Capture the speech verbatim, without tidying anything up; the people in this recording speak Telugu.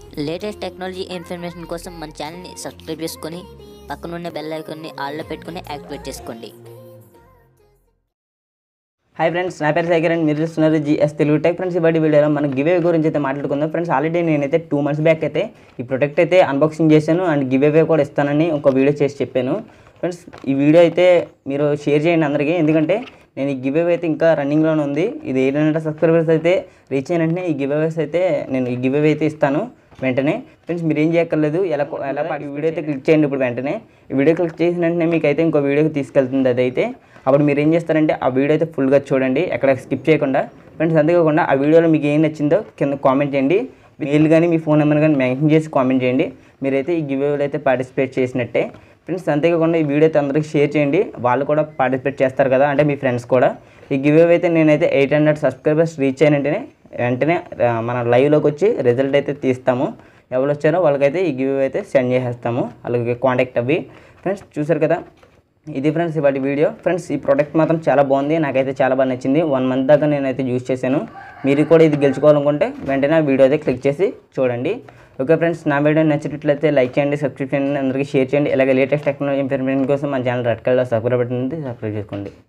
లేటెస్ట్ టెక్నాలజీ ఇన్ఫర్మేషన్ కోసం మన ఛానల్ని సబ్స్క్రైబ్ చేసుకొని పక్కనున్న బెల్ ఐకాన్ని ఆల్లో పెట్టుకొని యాక్టివేట్ చేసుకోండి. హాయ్ ఫ్రెండ్స్, నా పేరు శేఖర్ అండ్ మీరు చూస్తున్నారు జిఎస్ తెలుగు టెక్. ఫ్రెండ్స్, ఇవాటి వీడియోలో మనం గివ్ అవే గురించి అయితే మాట్లాడుకుందాం. ఫ్రెండ్స్, ఆల్రెడీ నేనైతే టూ మంత్స్ బ్యాక్ అయితే ఈ ప్రొడక్ట్ అయితే అన్బాక్సింగ్ చేశాను అండ్ గివ్ అవే కూడా ఇస్తానని ఒక వీడియో చేసి చెప్పాను. ఫ్రెండ్స్, ఈ వీడియో అయితే మీరు షేర్ చేయండి అందరికీ, ఎందుకంటే నేను ఈ గివ్ అవే అయితే ఇంకా రన్నింగ్లోనే ఉంది. ఇది ఎయిట్ హండ్రెడ్ సబ్స్క్రైబర్స్ అయితే రీచ్ అయిన వెంటనే ఈ గివ్ అవేస్ అయితే నేను ఈ గివ్ అవే అయితే ఇస్తాను వెంటనే. ఫ్రెండ్స్, మీరు ఏం చేయక్కర్లేదు, ఎలా ఎలా ఈ వీడియో అయితే క్లిక్ చేయండి. ఇప్పుడు వెంటనే ఈ వీడియో క్లిక్ చేసిన వెంటనే మీకు అయితే ఇంకో వీడియోకి తీసుకెళ్తుంది. అదైతే అప్పుడు మీరు ఏం చేస్తారంటే ఆ వీడియో అయితే ఫుల్గా చూడండి, ఎక్కడ స్కిప్ చేయకుండా. ఫ్రెండ్స్, అంతేకాకుండా ఆ వీడియోలో మీకు ఏం నచ్చిందో కింద కామెంట్ చేయండి. మెయిల్ కానీ మీ ఫోన్ నెంబర్ కానీ మెన్షన్ చేసి కామెంట్ చేయండి. మీరైతే ఈ గివ్ అవేలో అయితే పార్టిసిపేట్ చేసినట్టే. ఫ్రెండ్స్, అంతేకాకుండా ఈ వీడియో అయితే అందరికీ షేర్ చేయండి, వాళ్ళు కూడా పార్టిసిపేట్ చేస్తారు కదా, అంటే మీ ఫ్రెండ్స్ కూడా. ఈ గివ్ అవే అయితే నేనైతే ఎయిట్ హండ్రెడ్ సబ్స్క్రైబర్స్ రీచ్ అయిన వెంటనే వెంటనే మన లైవ్లోకి వచ్చి రిజల్ట్ అయితే తీస్తాము. ఎవరు వచ్చారో వాళ్ళకైతే ఈ గివ్ అవే అయితే సెండ్ చేసేస్తాము, వాళ్ళకి కాంటాక్ట్ అవ్వి. ఫ్రెండ్స్, చూసారు కదా, ఇది ఫ్రెండ్స్ ఇవాటి వీడియో. ఫ్రెండ్స్, ఈ ప్రోడక్ట్ మాత్రం చాలా బాగుంది, నాకైతే చాలా బాగా నచ్చింది. వన్ మంత్ దాకా నేనైతే యూజ్ చేశాను. మీరు కూడా ఇది గెలుచుకోవాలనుకుంటే వెంటనే ఆ వీడియో అయితే క్లిక్ చేసి చూడండి. ఓకే ఫ్రెండ్స్, నా వీడియో నచ్చినట్లయితే లైక్ చేయండి, సబ్స్క్రైబ్ చేయండి, అందరికీ షేర్ చేయండి. ఇలాగే లేటెస్ట్ టెక్నాలజీ ఇన్ఫర్మేషన్ కోసం మన ఛానల్ రెడ్ కలర్లో సబ్స్క్రైబ్ బటన్ ఉంది, సబ్స్క్రైబ్ చేసుకోండి.